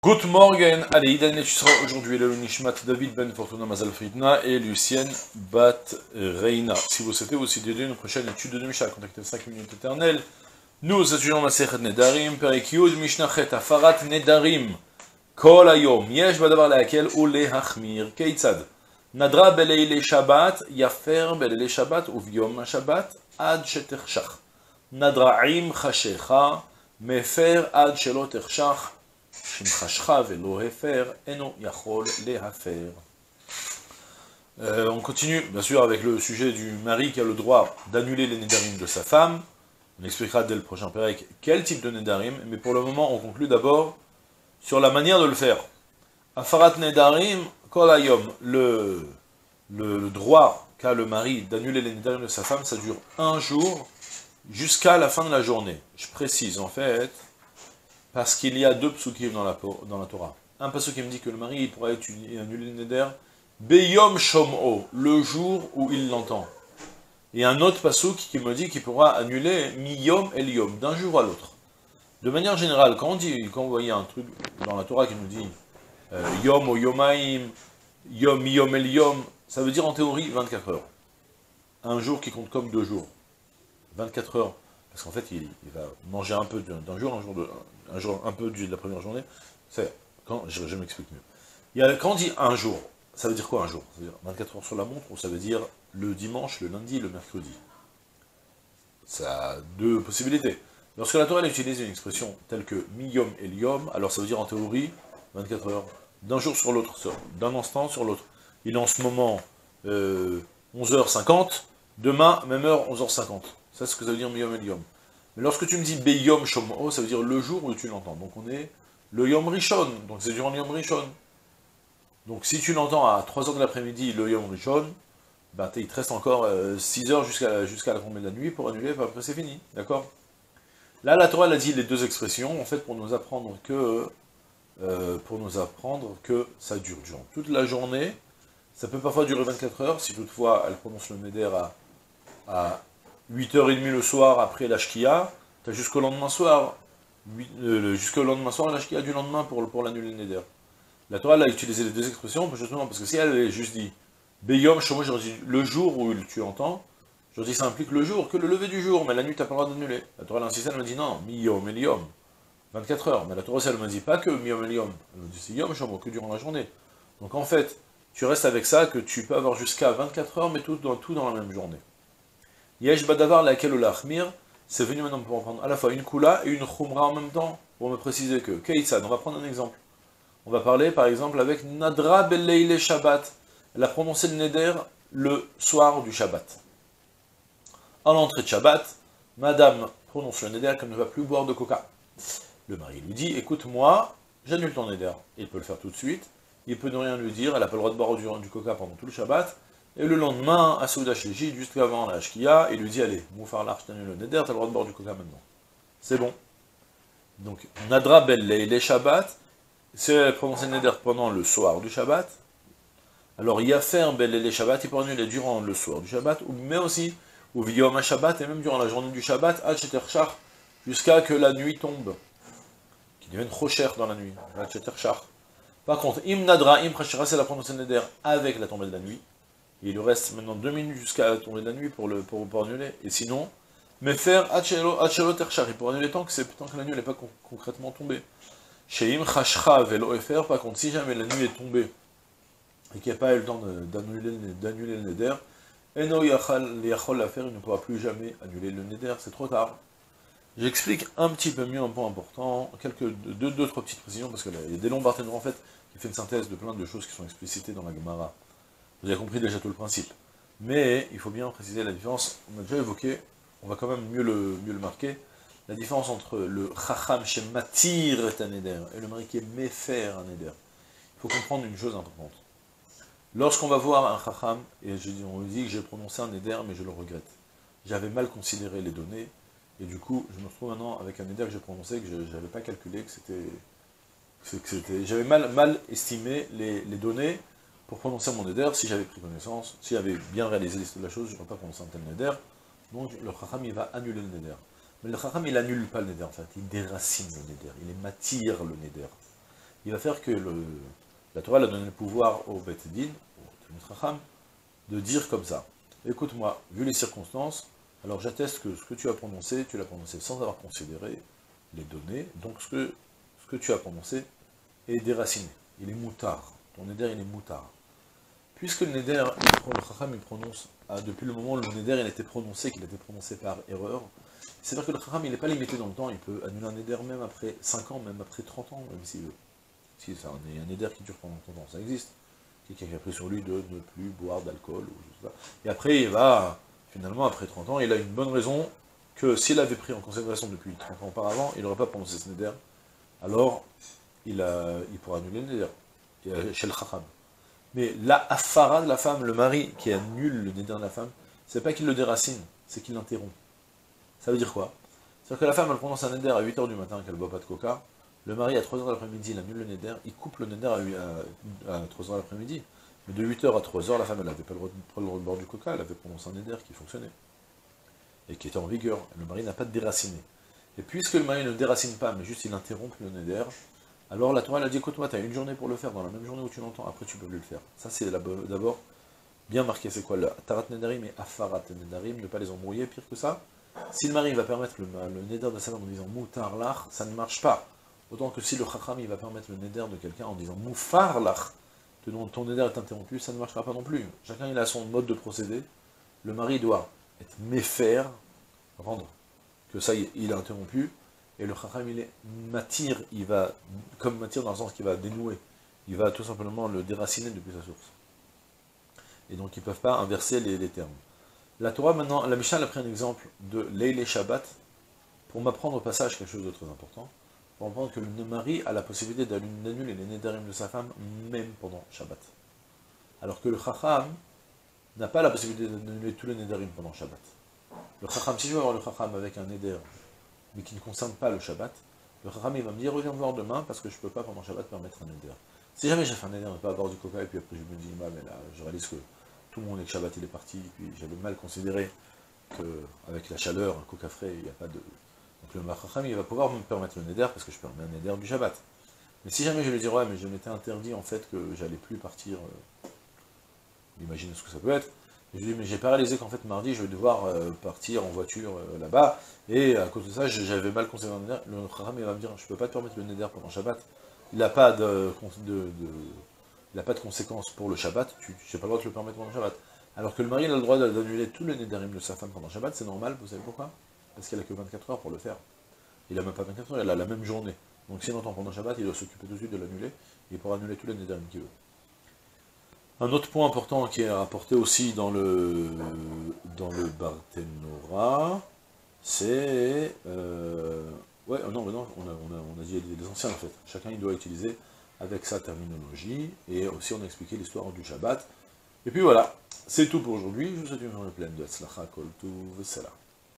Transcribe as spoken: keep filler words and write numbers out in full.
Good morning, allez, Idan tu seras aujourd'hui le Nishmat David Ben Fortuna Mazal Friedna et Lucienne Bat Reina. Si vous souhaitez aussi dédier une prochaine étude de Mishnah, contactez cinq minutes éternelles. Nous étudions la Sechet Nedarim, Perek Yud Mishnah Chet Afarat Nedarim, Kol Hayom, Yesh Badavar Lehakel ou Lehachmir, Keitzad. Nadra Beleile Shabbat, Yafer Beleile Shabbat, Uvyom Shabbat, Ad Shetershach. Nadraim Chashecha, Mefer Ad Shelo Tershach. Euh, on continue, bien sûr, avec le sujet du mari qui a le droit d'annuler les nedarim de sa femme. On expliquera dès le prochain pérec quel type de nedarim, mais pour le moment, on conclut d'abord sur la manière de le faire. Afarat nedarim kol hayom, le, le, le droit qu'a le mari d'annuler les nedarim de sa femme, ça dure un jour jusqu'à la fin de la journée. Je précise, en fait, parce qu'il y a deux psukim dans la, dans la Torah. Un pasuk qui me dit que le mari il pourra annuler le neder Beyom Shom'o, le jour où il l'entend. Et un autre pasuk qui me dit qu'il pourra annuler Miyom El Yom, d'un jour à l'autre. De manière générale, quand on dit, quand vous voyez un truc dans la Torah qui nous dit euh, Yom ou Yomaim, Yom, Miyom El Yom, ça veut dire en théorie vingt-quatre heures. Un jour qui compte comme deux jours. vingt-quatre heures. Parce qu'en fait, il, il va manger un peu d'un jour, un jour de, un jour, un peu de la première journée. C'est quand je, je m'explique mieux. Il y a, quand on dit un jour, ça veut dire quoi un jour? Ça veut dire vingt-quatre heures sur la montre, ou ça veut dire le dimanche, le lundi, le mercredi. Ça a deux possibilités. Lorsque la Torah elle utilise une expression telle que miyom et yom, alors ça veut dire en théorie vingt-quatre heures, d'un jour sur l'autre, d'un instant sur l'autre. Il est en ce moment euh, onze heures cinquante, demain, même heure, onze heures cinquante. Ça, c'est ce que ça veut dire Miyom et Yom. Mais lorsque tu me dis Beyom Shom'o, ça veut dire le jour où tu l'entends. Donc on est le Yom Rishon, donc c'est durant le Yom Rishon. Donc si tu l'entends à trois heures de l'après-midi, le Yom Rishon, bah, il te reste encore euh, six heures jusqu'à jusqu'à la tombée de la nuit pour annuler, après c'est fini, d'accord? Là, la Torah elle a dit les deux expressions, en fait, pour nous apprendre que, euh, pour nous apprendre que ça dure durant toute la journée. Ça peut parfois durer vingt-quatre heures, si toutefois elle prononce le Neder à, à huit heures trente le soir après la Shkia, tu as jusqu'au lendemain soir, euh, jusqu'au lendemain soir la Shkia du lendemain pour, pour l'annuler le Neder. La Torah a utilisé les deux expressions, justement, parce que si elle avait juste dit Beyom Shomo, j'aurais dit le jour où tu entends, j'aurais dit ça implique le jour, que le lever du jour, mais la nuit tu n'as pas le droit d'annuler. La Torah insisté, elle me dit non, Miyom el Yom, vingt-quatre heures, mais la Torah elle me dit pas que Miyom el Yom, elle me dit c'est Yom Shomo, que durant la journée. Donc en fait, tu restes avec ça, que tu peux avoir jusqu'à vingt-quatre heures, mais tout dans, tout dans la même journée. Yesh Badavar laquelle ou l'achmir, c'est venu maintenant pour prendre à la fois une kula et une khumra en même temps, pour me préciser que, Keitzad, on va prendre un exemple. On va parler par exemple avec Nadra Beleile Shabbat. Elle a prononcé le neder le soir du Shabbat. À l'entrée de Shabbat, madame prononce le neder qu'elle ne va plus boire de coca. Le mari lui dit, écoute, moi, j'annule ton neder. Il peut le faire tout de suite, il peut ne rien lui dire, elle n'a pas le droit de boire du, du coca pendant tout le Shabbat. Et le lendemain, à Souda Shlishi, juste avant la Shkia, il lui dit, allez, Moufar Larch, je t'annule le neder, t'as le droit de boire du coca maintenant. C'est bon. Donc, Nadra Beleile les Shabbat, si elle prononce le neder pendant le soir du Shabbat, alors Yafer Beleile les Shabbat, il peut annuler durant le soir du Shabbat, mais aussi, ou Viyom Shabbat, et même durant la journée du Shabbat, Ad Shetershach, jusqu'à que la nuit tombe, qu'il devienne trop cher dans la nuit, Ad Shetershach. Par contre, Im Nadra, Im Chashira, c'est la prononce le neder avec la tombée de la nuit. Il lui reste maintenant deux minutes jusqu'à la tombée de la nuit pour, le, pour, pour annuler. Et sinon, mais faire Hachelo Terchar, il pourra annuler tant que, tant que la nuit n'est pas con, concrètement tombée. Sheim Chashcha Velo Efer, par contre, si jamais la nuit est tombée et qu'il n'y a pas eu le temps d'annuler le neder, Eno Yachol la faire, il ne pourra plus jamais annuler le neder, c'est trop tard. J'explique un petit peu mieux un point important, quelques deux, deux, trois petites précisions, parce qu'il y a des longs Barthénor en fait, qui fait une synthèse de plein de choses qui sont explicitées dans la Gemara. Vous avez compris déjà tout le principe. Mais il faut bien préciser la différence, on a déjà évoqué, on va quand même mieux le, mieux le marquer, la différence entre le Chacham chez Matir et un Neder, et le mari qui est Mefer un Neder. Il faut comprendre une chose importante. Lorsqu'on va voir un Chacham, et je dis, on lui dit que j'ai prononcé un Neder, mais je le regrette. J'avais mal considéré les données, et du coup, je me retrouve maintenant avec un Neder que j'ai prononcé, que je n'avais pas calculé, que c'était... J'avais mal, mal estimé les, les données, pour prononcer mon neder, si j'avais pris connaissance, si j'avais bien réalisé l'histoire de la chose, je n'aurais pas prononcé un tel neder, donc le chacham il va annuler le neder. Mais le chacham il annule pas le neder en fait, il déracine le neder, il ématire le neder. il va faire que le, la Torah a donné le pouvoir au Bet Din, au Talmid Chacham, de dire comme ça. Écoute-moi, vu les circonstances, alors j'atteste que ce que tu as prononcé, tu l'as prononcé sans avoir considéré les données, donc ce que, ce que tu as prononcé est déraciné, il est moutard, ton neder il est moutard. Puisque le neder, le Chacham il prononce, ah, depuis le moment où le neder il a été prononcé, qu'il a été prononcé par erreur, c'est vrai que le Chacham il n'est pas limité dans le temps, il peut annuler un neder même après cinq ans, même après trente ans, même s'il veut. Si c'est un, un neder qui dure pendant trente ans, ça existe. Quelqu'un qui a pris sur lui de ne plus boire d'alcool, ou je sais pas. Et après il va, finalement après trente ans, il a une bonne raison que s'il avait pris en considération depuis trente ans auparavant, il n'aurait pas prononcé ce neder, alors il, a, il pourra annuler le neder, chez le Chacham. Mais la affara de la femme, le mari qui annule le neder de la femme, c'est pas qu'il le déracine, c'est qu'il l'interrompt. Ça veut dire quoi? C'est-à-dire que la femme, elle prononce un neder à huit heures du matin, qu'elle ne boit pas de coca, le mari à trois heures de l'après-midi, il annule le neder, il coupe le neder à, à, à trois heures de l'après-midi. Mais de huit heures à trois heures, la femme, elle n'avait pas le droit de boire du coca, elle avait prononcé un neder qui fonctionnait, et qui était en vigueur. Le mari n'a pas de déraciné. Et puisque le mari ne déracine pas, mais juste il interrompt le neder, alors la Torah elle a dit, écoute-moi, tu as une journée pour le faire, dans la même journée où tu l'entends, après tu peux plus le faire. Ça c'est d'abord bien marqué, c'est quoi le tarat nedarim et afarat nedarim, ne pas les embrouiller, pire que ça. Si le mari va permettre le, le neder de sa femme en disant moutar lach, ça ne marche pas. Autant que si le chacham il va permettre le neder de quelqu'un en disant moufar lach, ton, ton neder est interrompu, ça ne marchera pas non plus. Chacun il a son mode de procédé. Le mari doit être méfaire, rendre que ça il est interrompu, et le chacham il est matir, il va, comme matir dans le sens qu'il va dénouer, il va tout simplement le déraciner depuis sa source. Et donc ils ne peuvent pas inverser les, les termes. La Torah maintenant, la Mishnah a pris un exemple de Leilé Shabbat, pour m'apprendre au passage quelque chose de très important, pour apprendre que le mari a la possibilité d'annuler les nédarim de sa femme, même pendant Shabbat. Alors que le chacham n'a pas la possibilité d'annuler tous les nédarim pendant Shabbat. Le chacham, si je veux avoir le chacham avec un néder, mais qui ne concerne pas le Shabbat, le chacham il va me dire, reviens me voir demain, parce que je ne peux pas pendant Shabbat permettre un néder. Si jamais j'ai fait un néder, ne pas avoir du coca, et puis après je me dis, bah, mais là, je réalise que tout le monde est que Shabbat il est parti, et puis j'avais mal considéré qu'avec la chaleur, un coca frais, il n'y a pas de... Donc le chacham il va pouvoir me permettre le néder, parce que je permets un néder du Shabbat. Mais si jamais je lui dis, ouais, mais je m'étais interdit en fait que j'allais plus partir, euh, imaginez ce que ça peut être, je lui dis, mais j'ai pas réalisé qu'en fait mardi je vais devoir euh, partir en voiture euh, là-bas, et à cause de ça j'avais mal considéré le néder. Le chacham il va me dire, je peux pas te permettre le néder pendant Shabbat, il n'a pas de, de, de, il a pas de conséquences pour le Shabbat, tu n'as pas le droit de le permettre pendant Shabbat. Alors que le mari il a le droit d'annuler tous les nédarim de sa femme pendant Shabbat, c'est normal, vous savez pourquoi? Parce qu'il n'a que vingt-quatre heures pour le faire. Il n'a même pas vingt-quatre heures, il a la même journée. Donc s'il entend pendant Shabbat, il doit s'occuper tout de suite de l'annuler, il pourra annuler tous les nédarim qu'il veut. Un autre point important qui est rapporté aussi dans le dans le Barthénora, c'est... Euh, ouais, non, non on, a, on, a, on a dit les anciens en fait. Chacun il doit utiliser avec sa terminologie, et aussi on a expliqué l'histoire du Shabbat. Et puis voilà, c'est tout pour aujourd'hui. Je vous souhaite une journée pleine de Hatzlacha, Kol Tuv, Vesela.